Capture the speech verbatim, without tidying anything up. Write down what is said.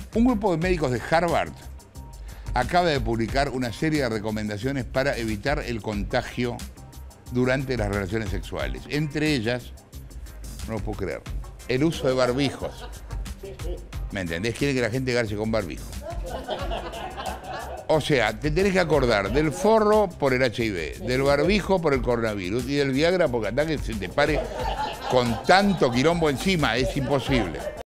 Un grupo de médicos de Harvard acaba de publicar una serie de recomendaciones para evitar el contagio durante las relaciones sexuales. Entre ellas, no lo puedo creer, el uso de barbijos. ¿Me entendés? Quiere que la gente garche con barbijo. O sea, te tenés que acordar del forro por el H I V, del barbijo por el coronavirus y del Viagra porque hasta que se te pare con tanto quilombo encima es imposible.